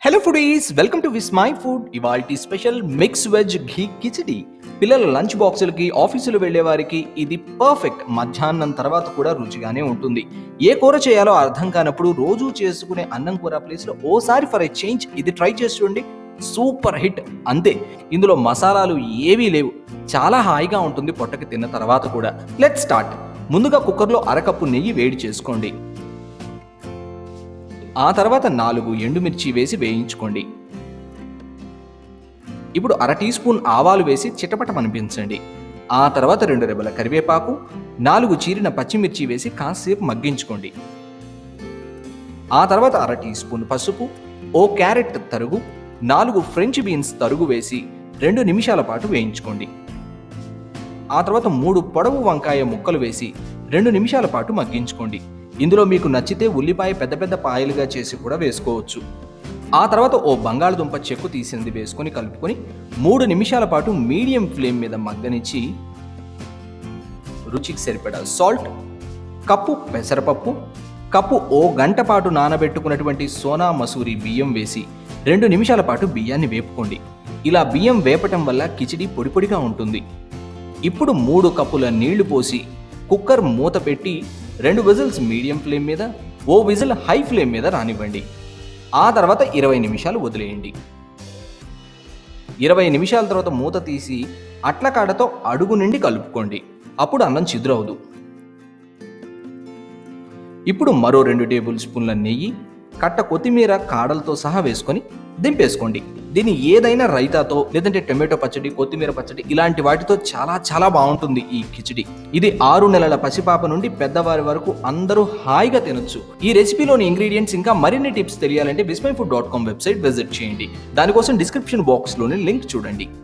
Hello foodies, welcome to Vismai food. ఇవాల్టి special mix veg ghee khichdi. పిల్లల lunch బాక్సులకి, ఆఫీసులు వెళ్లే వారికి ఇది పర్ఫెక్ట్. మధ్యాహ్నం తర్వాత కూడా రుచిగానే ఉంటుంది. ఏ కూర చేయాలో అర్థం కానప్పుడు రోజు చేసుకునే అన్నం కూర ప్లేస్ లో ఓసారి ఫర్ ఏ చేంజ్ ఇది ట్రై చేసి చూడండి. సూపర్ హిట్ అంతే. ఇందులో మసాలాలు ఏవీ లేవు. చాలా హాయిగా ఉంటుంది పొట్టకి తిన్న తర్వాత కూడా. Let's start. ముందుగా కుక్కర్లో అరకప్పు నెయ్యి వేడి చేసుకోండి. ఆ తర్వాత 4 ఎండుమిర్చి వేసి వేయించుకోండి. ఇప్పుడు అర టీ స్పూన్ ఆవాలు వేసి చిటపటమనిపించండి. ఆ తర్వాత 2 రెబ్బల కరివేపాకు, 4 చీరిన పచ్చిమిర్చి వేసి కాసేపు మగ్గించుకోండి. ఆ తర్వాత అర టీ స్పూన్ పసుపు, ఓ క్యారెట్ తరుగు, 4 ఫ్రెంచ్ బీన్స్ తరుగు వేసి 2 నిమిషాల పాటు వేయించుకోండి. ఆ తర్వాత 3 పొడవు వంకాయ ముక్కలు వేసి 2 నిమిషాల పాటు మగ్గించుకోండి. ఇందులో మీకు నచ్చితే ఉల్లిపాయ పెద్ద పెద్ద పాయలుగా చేసి కూడా వేసుకోవచ్చు. ఆ తర్వాత ఓ బంగాళదుంప చెక్కు తీసింది వేసుకొని కలుపుకొని 3 నిమిషాల పాటు మీడియం ఫ్లేమ్ మీద మగ్గనిచ్చి రుచికి సరిపడా సాల్ట్, కప్పు పెసరపప్పు, కప్పు ఓ గంట పాటు నానబెట్టుకున్నటువంటి సోనా మసూరి బియ్యం వేసి 2 నిమిషాల పాటు బియ్యాన్ని వేపుకోండి. ఇలా బియ్యం వేపటం వల్ల కిచిడి పొడి పొడిగా ఉంటుంది. ఇప్పుడు 3 కప్పుల నీళ్లు పోసి కుక్కర్ మూత పెట్టి 2 విజిల్స్ మీడియం ఫ్లేమ్ మీద, ఓ విజిల్ హై ఫ్లేమ్ మీద రానివ్వండి. ఆ తర్వాత 20 నిమిషాలు వదిలేయండి. 20 నిమిషాల తర్వాత మూత తీసి అట్లకాడతో అడుగు నిండి కలుపుకోండి. అప్పుడు అన్నం చిదురవదు. ఇప్పుడు మరో 2 టేబుల్ స్పూన్ల నెయ్యి, కట్ట కొత్తిమీర కాడలతో సహా వేసుకొని దింపేసుకోండి. దీన్ని ఏదైనా రైతాతో, లేదంటే టొమాటో పచ్చడి, కొత్తిమీర పచ్చడి ఇలాంటి వాటితో చాలా చాలా బాగుంటుంది ఈ కిచిడి. ఇది 6 నెలల పసిపాప నుండి పెద్దవారి వరకు అందరూ హాయిగా తినొచ్చు. ఈ రెసిపీలోని ఇంగ్రీడియంట్స్ ఇంకా మరిన్ని టిప్స్ తెలియాలంటే vismyfood.com వెబ్సైట్ విజిట్ చేయండి. దానికోసం డిస్క్రిప్షన్ బాక్స్లోని లింక్ చూడండి.